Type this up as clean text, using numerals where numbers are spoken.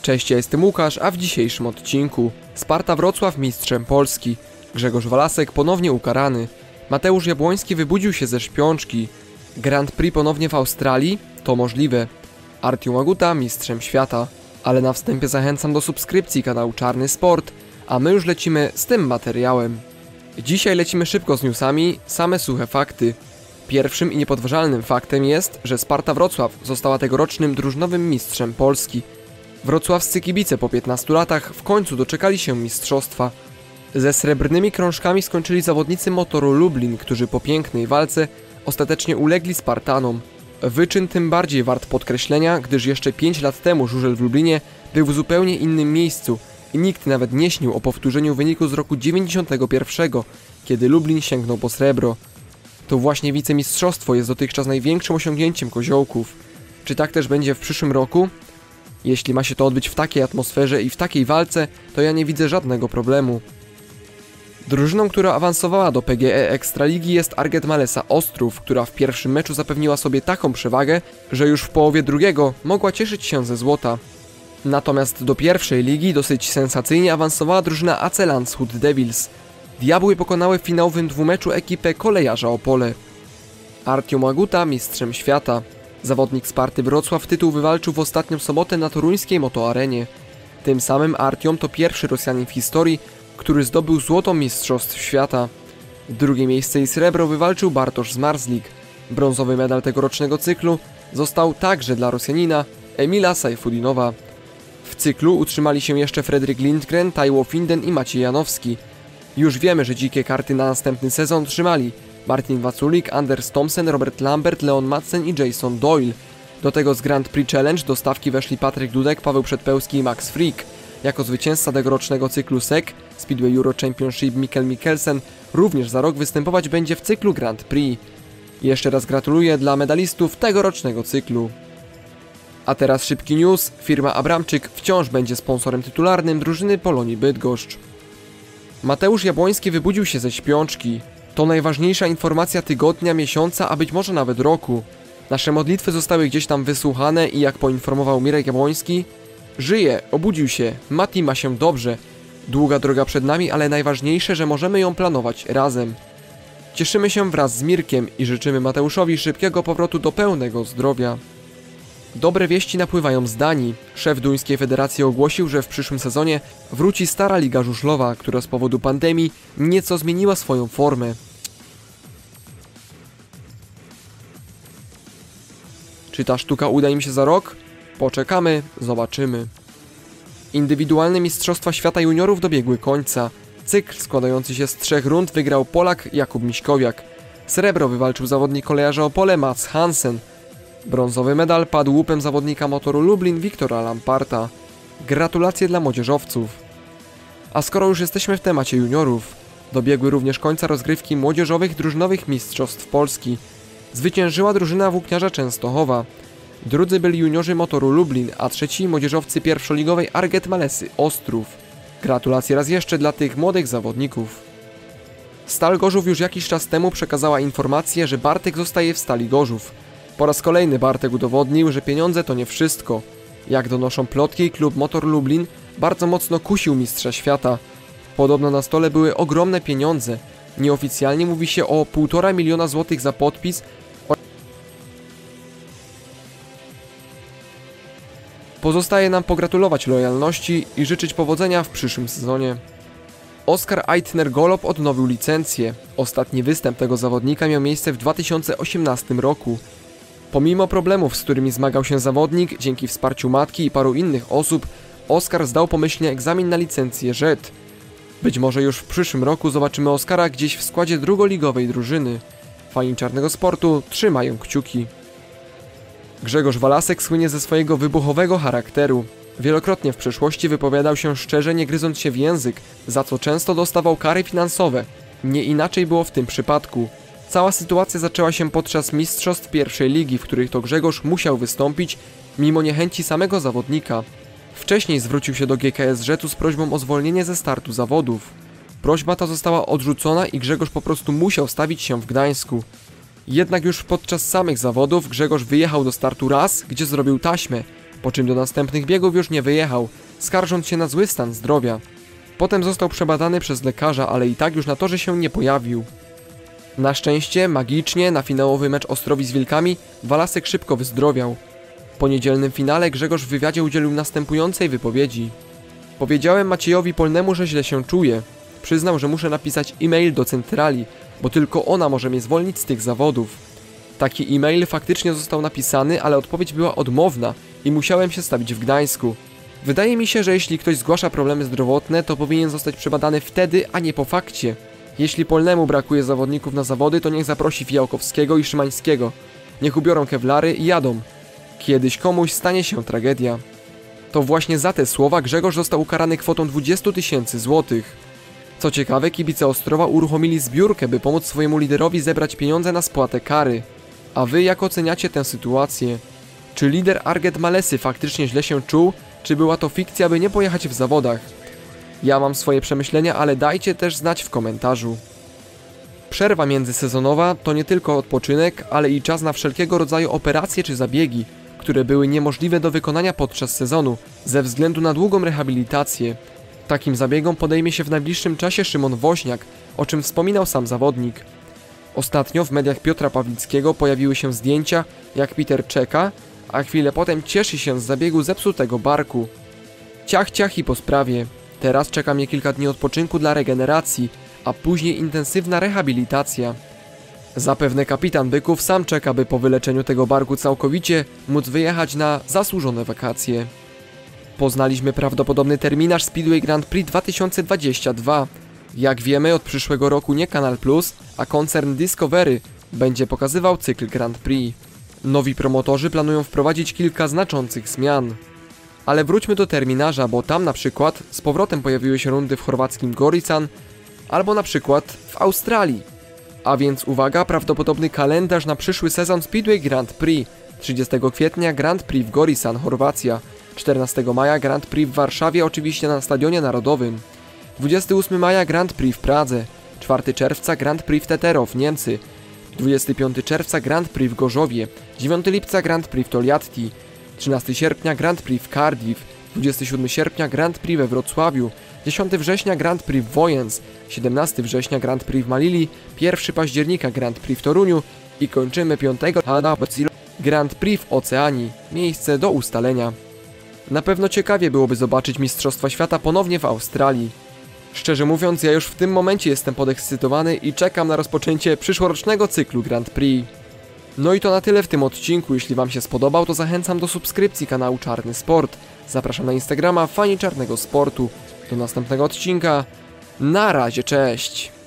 Cześć, ja jestem Łukasz, a w dzisiejszym odcinku Sparta Wrocław mistrzem Polski, Grzegorz Walasek ponownie ukarany, Mateusz Jabłoński wybudził się ze śpiączki, Grand Prix ponownie w Australii? To możliwe, Artiom Aguta mistrzem świata. Ale na wstępie zachęcam do subskrypcji kanału Czarny Sport, a my już lecimy z tym materiałem. Dzisiaj lecimy szybko z newsami, same suche fakty. Pierwszym i niepodważalnym faktem jest, że Sparta Wrocław została tegorocznym drużynowym mistrzem Polski. Wrocławscy kibice po 15 latach w końcu doczekali się mistrzostwa. Ze srebrnymi krążkami skończyli zawodnicy Motoru Lublin, którzy po pięknej walce ostatecznie ulegli Spartanom. Wyczyn tym bardziej wart podkreślenia, gdyż jeszcze 5 lat temu żużel w Lublinie był w zupełnie innym miejscu i nikt nawet nie śnił o powtórzeniu wyniku z roku 91, kiedy Lublin sięgnął po srebro. To właśnie wicemistrzostwo jest dotychczas największym osiągnięciem koziołków. Czy tak też będzie w przyszłym roku? Jeśli ma się to odbyć w takiej atmosferze i w takiej walce, to ja nie widzę żadnego problemu. Drużyną, która awansowała do PGE Ekstraligi jest Arget Malesa Ostrów, która w pierwszym meczu zapewniła sobie taką przewagę, że już w połowie drugiego mogła cieszyć się ze złota. Natomiast do pierwszej ligi dosyć sensacyjnie awansowała drużyna AC Landshut Devils. Diabły pokonały w finałowym dwumeczu ekipę Kolejarza Opole. Artiom Aguta mistrzem świata. Zawodnik Sparty Wrocław tytuł wywalczył w ostatnią sobotę na toruńskiej motoarenie. Tym samym Artiom to pierwszy Rosjanin w historii, który zdobył złoto mistrzostw świata. Drugie miejsce i srebro wywalczył Bartosz Zmarzlik. Brązowy medal tegorocznego cyklu został także dla Rosjanina Emila Sajfudinowa. W cyklu utrzymali się jeszcze Fredrik Lindgren, Taiwo Finden i Maciej Janowski. Już wiemy, że dzikie karty na następny sezon trzymali Martin Waculik, Anders Thomsen, Robert Lambert, Leon Madsen i Jason Doyle. Do tego z Grand Prix Challenge do stawki weszli Patryk Dudek, Paweł Przedpełski i Max Frick. Jako zwycięzca tegorocznego cyklu SEC, Speedway Euro Championship Mikkel Mikkelsen, również za rok występować będzie w cyklu Grand Prix. Jeszcze raz gratuluję dla medalistów tegorocznego cyklu. A teraz szybki news. Firma Abramczyk wciąż będzie sponsorem tytularnym drużyny Polonii Bydgoszcz. Mateusz Jabłoński wybudził się ze śpiączki. To najważniejsza informacja tygodnia, miesiąca, a być może nawet roku. Nasze modlitwy zostały gdzieś tam wysłuchane i jak poinformował Mirek Jabłoński, żyje, obudził się, Mati ma się dobrze. Długa droga przed nami, ale najważniejsze, że możemy ją planować razem. Cieszymy się wraz z Mirkiem i życzymy Mateuszowi szybkiego powrotu do pełnego zdrowia. Dobre wieści napływają z Danii. Szef duńskiej federacji ogłosił, że w przyszłym sezonie wróci stara liga żużlowa, która z powodu pandemii nieco zmieniła swoją formę. Czy ta sztuka uda im się za rok? Poczekamy, zobaczymy. Indywidualne Mistrzostwa Świata Juniorów dobiegły końca. Cykl składający się z 3 rund wygrał Polak Jakub Miśkowiak. Srebro wywalczył zawodnik Kolejarza Opole Mats Hansen. Brązowy medal padł łupem zawodnika Motoru Lublin Wiktora Lamparta. Gratulacje dla młodzieżowców. A skoro już jesteśmy w temacie juniorów, dobiegły również końca rozgrywki młodzieżowych drużynowych mistrzostw Polski. Zwyciężyła drużyna włókniarza Częstochowa. Drudzy byli juniorzy Motoru Lublin, a trzeci młodzieżowcy pierwszoligowej Arget Malesy Ostrów. Gratulacje raz jeszcze dla tych młodych zawodników. Stal Gorzów już jakiś czas temu przekazała informację, że Bartek zostaje w Stali Gorzów. Po raz kolejny Bartek udowodnił, że pieniądze to nie wszystko. Jak donoszą plotki, klub Motor Lublin bardzo mocno kusił mistrza świata. Podobno na stole były ogromne pieniądze. Nieoficjalnie mówi się o 1,5 miliona złotych za podpis. Pozostaje nam pogratulować lojalności i życzyć powodzenia w przyszłym sezonie. Oskar Eitner-Golob odnowił licencję. Ostatni występ tego zawodnika miał miejsce w 2018 roku. Pomimo problemów, z którymi zmagał się zawodnik, dzięki wsparciu matki i paru innych osób, Oskar zdał pomyślnie egzamin na licencję JET. Być może już w przyszłym roku zobaczymy Oskara gdzieś w składzie drugoligowej drużyny. Fani czarnego sportu trzymają kciuki. Grzegorz Walasek słynie ze swojego wybuchowego charakteru. Wielokrotnie w przeszłości wypowiadał się szczerze, nie gryząc się w język, za co często dostawał kary finansowe. Nie inaczej było w tym przypadku. Cała sytuacja zaczęła się podczas mistrzostw pierwszej ligi, w których to Grzegorz musiał wystąpić, mimo niechęci samego zawodnika. Wcześniej zwrócił się do GKS Rzetu z prośbą o zwolnienie ze startu zawodów. Prośba ta została odrzucona i Grzegorz po prostu musiał stawić się w Gdańsku. Jednak już podczas samych zawodów Grzegorz wyjechał do startu raz, gdzie zrobił taśmę. po czym do następnych biegów już nie wyjechał, skarżąc się na zły stan zdrowia. Potem został przebadany przez lekarza, ale i tak już na torze się nie pojawił. Na szczęście, magicznie, na finałowy mecz Ostrowi z Wilkami Walasek szybko wyzdrowiał. Po niedzielnym finale Grzegorz w wywiadzie udzielił następującej wypowiedzi. Powiedziałem Maciejowi Polnemu, że źle się czuję. Przyznał, że muszę napisać e-mail do centrali, bo tylko ona może mnie zwolnić z tych zawodów. Taki e-mail faktycznie został napisany, ale odpowiedź była odmowna i musiałem się stawić w Gdańsku. Wydaje mi się, że jeśli ktoś zgłasza problemy zdrowotne, to powinien zostać przebadany wtedy, a nie po fakcie. Jeśli Polnemu brakuje zawodników na zawody, to niech zaprosi Fijałkowskiego i Szymańskiego. Niech ubiorą kewlary i jadą. Kiedyś komuś stanie się tragedia. To właśnie za te słowa Grzegorz został ukarany kwotą 20 000 złotych. Co ciekawe, kibice Ostrowa uruchomili zbiórkę, by pomóc swojemu liderowi zebrać pieniądze na spłatę kary. A wy jak oceniacie tę sytuację? Czy lider Arget Malesy faktycznie źle się czuł, czy była to fikcja, by nie pojechać w zawodach? Ja mam swoje przemyślenia, ale dajcie też znać w komentarzu. Przerwa międzysezonowa to nie tylko odpoczynek, ale i czas na wszelkiego rodzaju operacje czy zabiegi, które były niemożliwe do wykonania podczas sezonu ze względu na długą rehabilitację. Takim zabiegom podejmie się w najbliższym czasie Szymon Woźniak, o czym wspominał sam zawodnik. Ostatnio w mediach Piotra Pawlickiego pojawiły się zdjęcia, jak Peter czeka, a chwilę potem cieszy się z zabiegu zepsutego barku. Ciach i po sprawie. Teraz czeka mnie kilka dni odpoczynku dla regeneracji, a później intensywna rehabilitacja. Zapewne kapitan Byków sam czeka, by po wyleczeniu tego barku całkowicie móc wyjechać na zasłużone wakacje. Poznaliśmy prawdopodobny terminarz Speedway Grand Prix 2022. Jak wiemy, od przyszłego roku nie Kanal Plus, a koncern Discovery będzie pokazywał cykl Grand Prix. Nowi promotorzy planują wprowadzić kilka znaczących zmian. Ale wróćmy do terminarza, bo tam na przykład z powrotem pojawiły się rundy w chorwackim Gorican, albo na przykład w Australii. A więc uwaga, prawdopodobny kalendarz na przyszły sezon Speedway Grand Prix. 30 kwietnia Grand Prix w Gorican, Chorwacja. 14 maja Grand Prix w Warszawie, oczywiście na Stadionie Narodowym. 28 maja Grand Prix w Pradze. 4 czerwca Grand Prix w Teterow, Niemcy. 25 czerwca Grand Prix w Gorzowie. 9 lipca Grand Prix w Togliatti. 13 sierpnia Grand Prix w Cardiff. 27 sierpnia Grand Prix we Wrocławiu. 10 września Grand Prix w Wojens. 17 września Grand Prix w Malili. 1 października Grand Prix w Toruniu. I kończymy 5 Grand Prix w Oceanii. Miejsce do ustalenia. Na pewno ciekawie byłoby zobaczyć Mistrzostwa Świata ponownie w Australii. Szczerze mówiąc, ja już w tym momencie jestem podekscytowany i czekam na rozpoczęcie przyszłorocznego cyklu Grand Prix. No i to na tyle w tym odcinku. Jeśli wam się spodobał, to zachęcam do subskrypcji kanału Czarny Sport. Zapraszam na Instagrama Fani Czarnego Sportu. Do następnego odcinka. Na razie, cześć!